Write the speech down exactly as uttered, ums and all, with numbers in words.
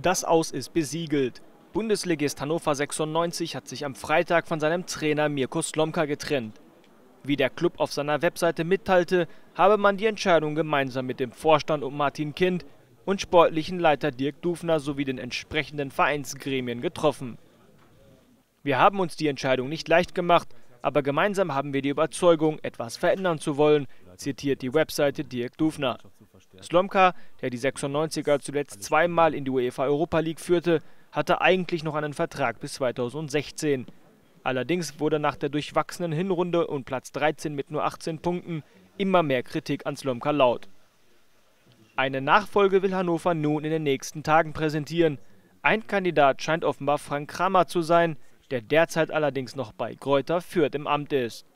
Das Aus ist besiegelt. Bundesligist Hannover sechsundneunzig hat sich am Freitag von seinem Trainer Mirko Slomka getrennt. Wie der Klub auf seiner Webseite mitteilte, habe man die Entscheidung gemeinsam mit dem Vorstand und Martin Kind und sportlichen Leiter Dirk Dufner sowie den entsprechenden Vereinsgremien getroffen. Wir haben uns die Entscheidung nicht leicht gemacht, aber gemeinsam haben wir die Überzeugung, etwas verändern zu wollen, zitiert die Webseite Dirk Dufner. Slomka, der die sechsundneunziger zuletzt zweimal in die UEFA Europa League führte, hatte eigentlich noch einen Vertrag bis zweitausendsechzehn. Allerdings wurde nach der durchwachsenen Hinrunde und Platz dreizehn mit nur achtzehn Punkten immer mehr Kritik an Slomka laut. Eine Nachfolge will Hannover nun in den nächsten Tagen präsentieren. Ein Kandidat scheint offenbar Frank Kramer zu sein, der derzeit allerdings noch bei Greuther Fürth im Amt ist.